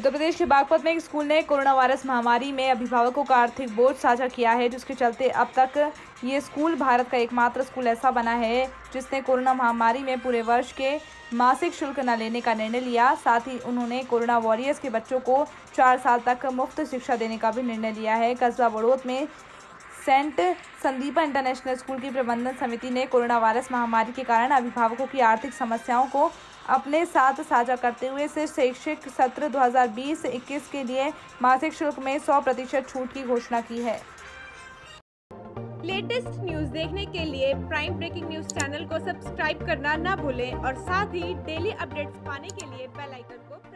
उत्तर प्रदेश के बागपत में एक स्कूल ने कोरोना वायरस महामारी में अभिभावकों का आर्थिक बोझ साझा किया है, जिसके चलते अब तक ये स्कूल भारत का एकमात्र स्कूल ऐसा बना है जिसने कोरोना महामारी में पूरे वर्ष के मासिक शुल्क न लेने का निर्णय लिया। साथ ही उन्होंने कोरोना वॉरियर्स के बच्चों को 4 साल तक मुफ्त शिक्षा देने का भी निर्णय लिया है। कस्बा बड़ौत में सेंट संदीपा इंटरनेशनल स्कूल की प्रबंधन समिति ने कोरोना वायरस महामारी के कारण अभिभावकों की आर्थिक समस्याओं को अपने साथ साझा करते हुए इस शैक्षिक सत्र 2020-21 के लिए मासिक शुल्क में 100% छूट की घोषणा की है। लेटेस्ट न्यूज देखने के लिए प्राइम ब्रेकिंग न्यूज चैनल को सब्सक्राइब करना ना भूलें और साथ ही डेली अपडेट्स पाने के लिए बेल आइकन को